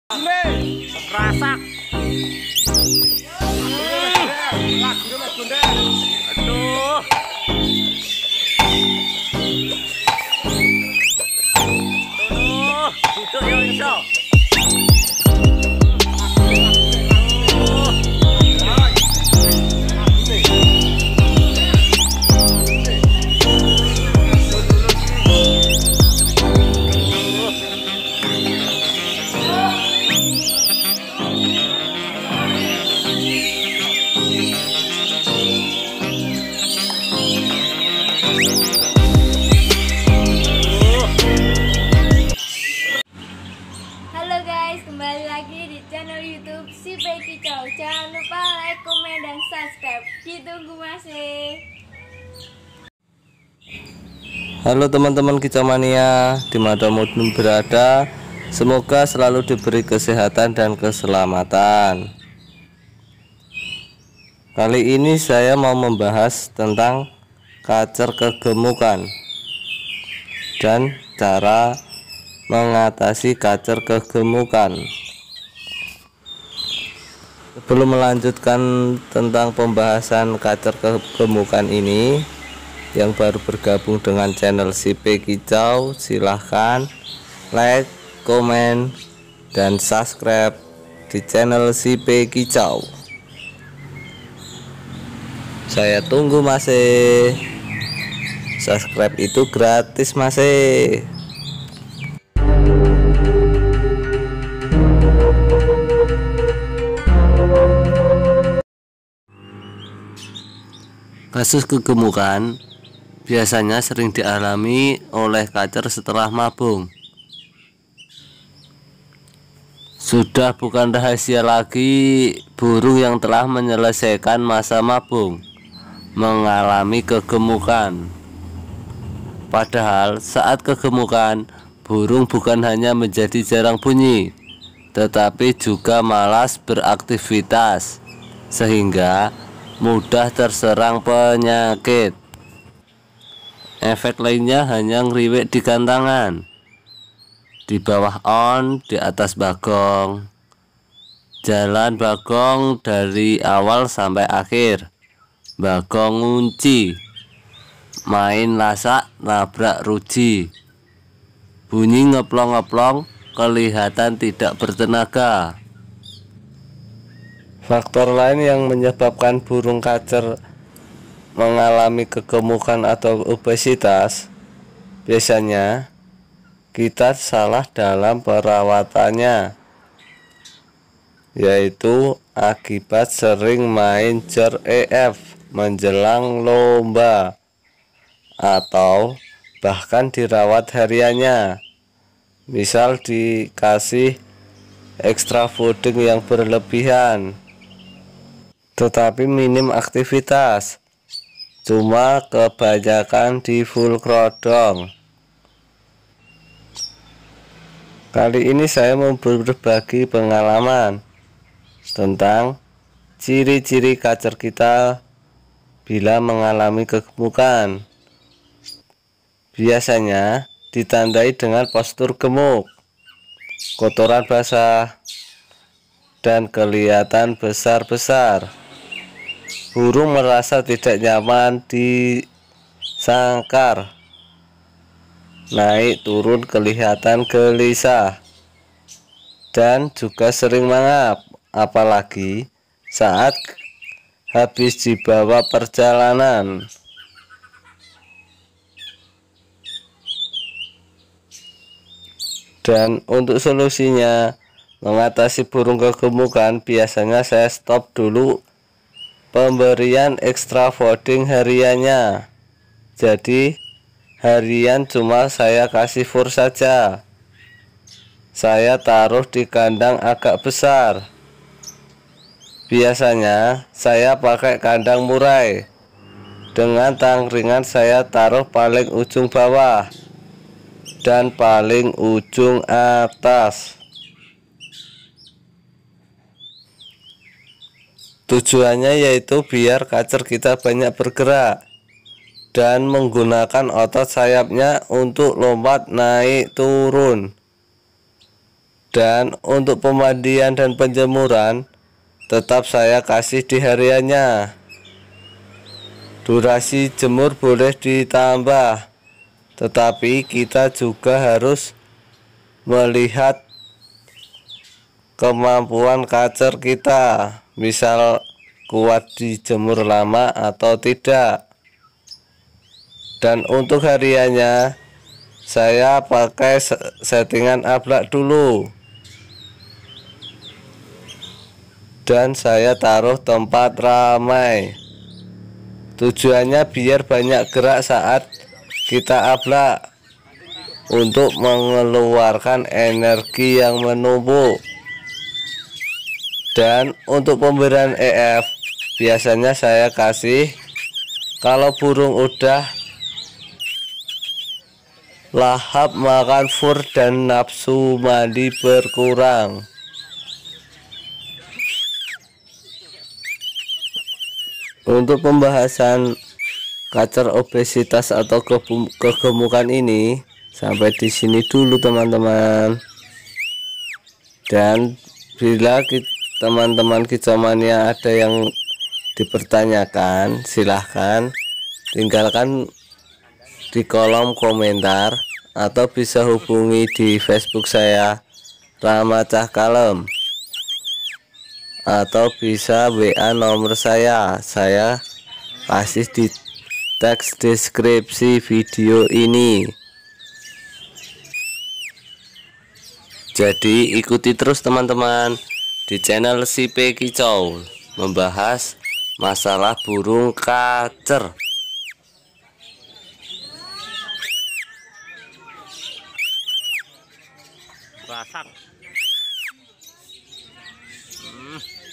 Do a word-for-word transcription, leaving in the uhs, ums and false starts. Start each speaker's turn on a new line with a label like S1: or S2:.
S1: Rasak. Aduh. Aduh, duduk ya iso.
S2: Halo guys, kembali lagi di channel YouTube Si P Kicau. Jangan lupa like, komen, dan subscribe. Ditunggu masih.
S3: Halo teman-teman Kicau Mania, dimanapun berada, semoga selalu diberi kesehatan dan keselamatan. Kali ini saya mau membahas tentang kacer kegemukan dan cara mengatasi kacer kegemukan. Sebelum melanjutkan tentang pembahasan kacer kegemukan ini, yang baru bergabung dengan channel Si P Kicau, silahkan like, komen, dan subscribe di channel Si P Kicau. Saya tunggu masih. Subscribe itu gratis masih. Kasus kegemukan biasanya sering dialami oleh kacer setelah mabung. Sudah bukan rahasia lagi, burung yang telah menyelesaikan masa mabung mengalami kegemukan. Padahal saat kegemukan, burung bukan hanya menjadi jarang bunyi, tetapi juga malas beraktivitas, sehingga mudah terserang penyakit. Efek lainnya hanya ngeriwek di gantangan, di bawah on, di atas bagong, jalan bagong dari awal sampai akhir, bagong ngunci, main lasak nabrak ruji, bunyi ngeplong-ngeplong, kelihatan tidak bertenaga. Faktor lain yang menyebabkan burung kacer mengalami kegemukan atau obesitas, biasanya kita salah dalam perawatannya, yaitu akibat sering main jar E F menjelang lomba, atau bahkan dirawat hariannya, misal dikasih extra fooding yang berlebihan tetapi minim aktivitas, cuma kebanyakan di full krodong. Kali ini saya mau berbagi pengalaman tentang ciri-ciri kacer kita bila mengalami kegemukan. Biasanya ditandai dengan postur gemuk, kotoran basah, dan kelihatan besar-besar. Burung merasa tidak nyaman di sangkar, naik turun kelihatan gelisah, dan juga sering mangap, apalagi saat habis dibawa perjalanan. Dan untuk solusinya mengatasi burung kegemukan, biasanya saya stop dulu pemberian extra fooding hariannya. Jadi harian cuma saya kasih fur saja. Saya taruh di kandang agak besar. Biasanya saya pakai kandang murai. Dengan tangkringan saya taruh paling ujung bawah dan paling ujung atas. Tujuannya yaitu biar kacer kita banyak bergerak dan menggunakan otot sayapnya untuk lompat naik turun. Dan untuk pemandian dan penjemuran tetap saya kasih di hariannya. Durasi jemur boleh ditambah, tetapi kita juga harus melihat kemampuan kacer kita, misal kuat dijemur lama atau tidak. Dan untuk hariannya saya pakai settingan ablak dulu, dan saya taruh tempat ramai. Tujuannya biar banyak gerak saat kita ablak untuk mengeluarkan energi yang menumpuk. Dan untuk pemberian E F biasanya saya kasih kalau burung udah lahap makan fur dan nafsu mandi berkurang. Untuk pembahasan kacer obesitas atau kegemukan ini sampai di sini dulu teman-teman. Dan bila teman-teman kicauannya ada yang dipertanyakan, silahkan tinggalkan di kolom komentar atau bisa hubungi di Facebook saya Rama Cah Kalem, atau bisa W A nomor saya saya kasih di teks deskripsi video ini. Jadi ikuti terus teman-teman di channel Si P Kicau, membahas masalah burung kacer.
S1: Rasak. Hmm.